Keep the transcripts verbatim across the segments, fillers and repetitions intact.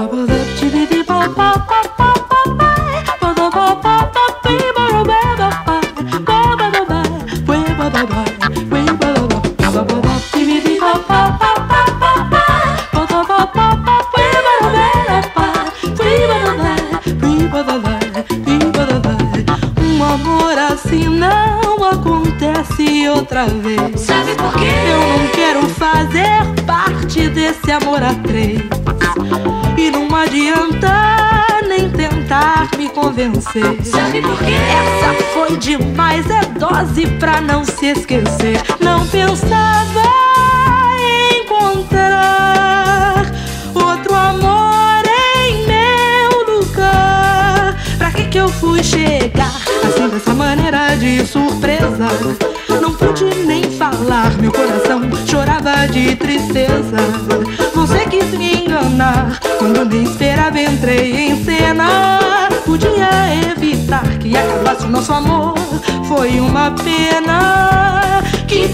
Um amor assim não acontece outra vez. Sabe por quê? Eu não quero fazer parte desse amor a três. E não adianta nem tentar me convencer. Sabe por quê? Essa foi demais, é dose pra não se esquecer. Não pensava em encontrar outro amor em meu lugar. Pra que que eu fui chegar assim dessa maneira de surpresa? Não pude nem falar, meu coração chorava de tristeza. Você quis me enganar quando nem esperava, entrei em cena. Podia evitar que acabasse o nosso amor, foi uma pena. Que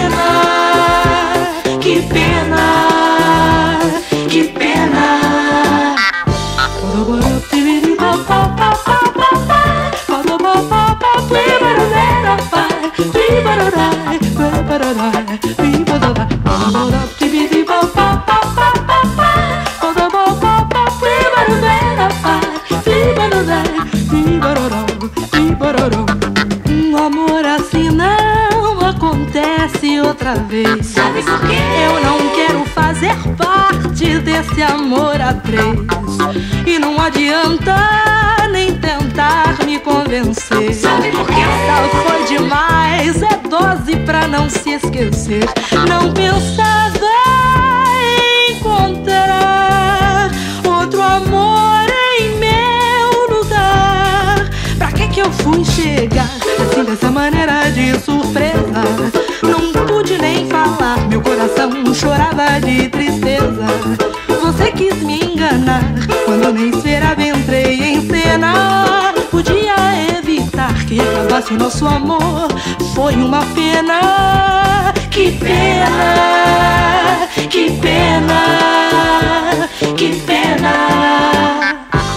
pena, que pena, que pena. Um amor assim não acontece outra vez. Sabe por quê? Eu não quero fazer parte desse amor a três. E não adianta nem tentar me convencer. Sabe por quê? Essa foi demais, é dose pra não se esquecer. Não pensava em encontrar outro amor em meu lugar. Pra que que eu fui chegar assim dessa maneira de surpresa? Não pude nem falar, meu coração chorava de tristeza. Você quis me enganar quando nem esperava, entrei em cena. Podia evitar que acabasse o nosso amor, foi uma pena. Que pena, que pena, que pena.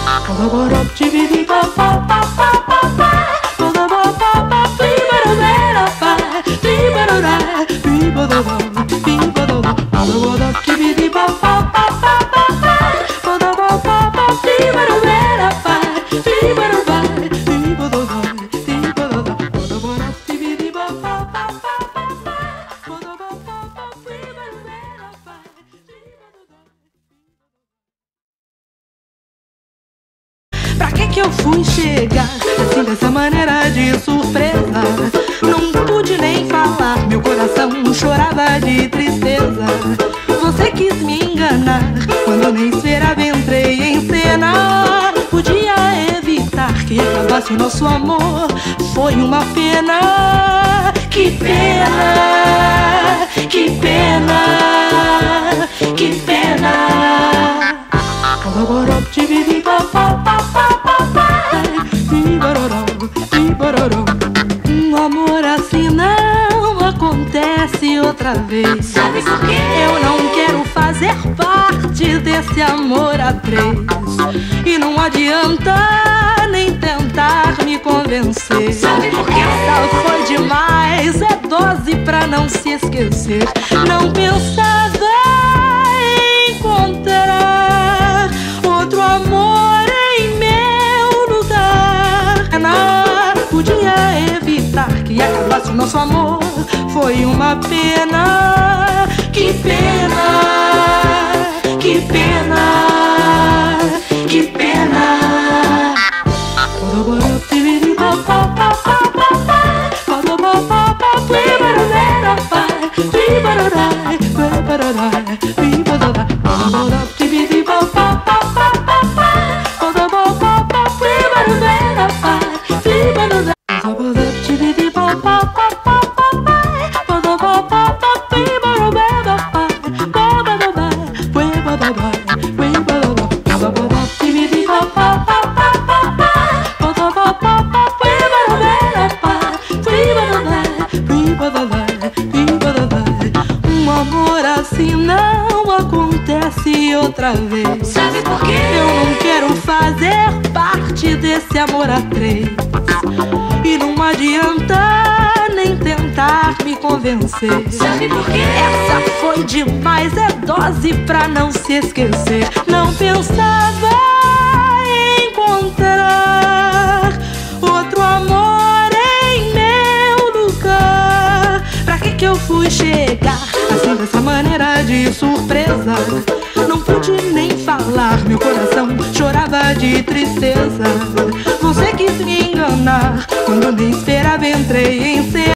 Pra que que eu fui chegar assim dessa maneira de surpresa? Não pude nem falar, meu coração chorava de tristeza. Você quis me enganar quando nem esperava, entrei em cena. Podia evitar que acabasse o nosso amor, foi uma pena. Que pena, que pena, que pena. Um amor assim não acontece outra vez. Sabe por quê? Eu não quero fazer parte desse amor a três. E não adianta nem tentar me convencer. Sabe por quê? Essa foi demais, é dose pra não se esquecer. Não pensava em encontrar outro amor em meu lugar. Não podia evitar que acabasse o nosso amor, foi uma pena. Que pena, que pena, que pena. Bye. esse amor a três. E não adianta nem tentar me convencer. Sabe por quê? Essa foi demais, é dose pra não se esquecer. Não pensava em encontrar outro amor em meu lugar. Pra que que eu fui chegar assim dessa maneira de surpresa? Não pude nem falar, meu coração chorava de tristeza. Você quis me enganar quando nem esperava, entrei em cena.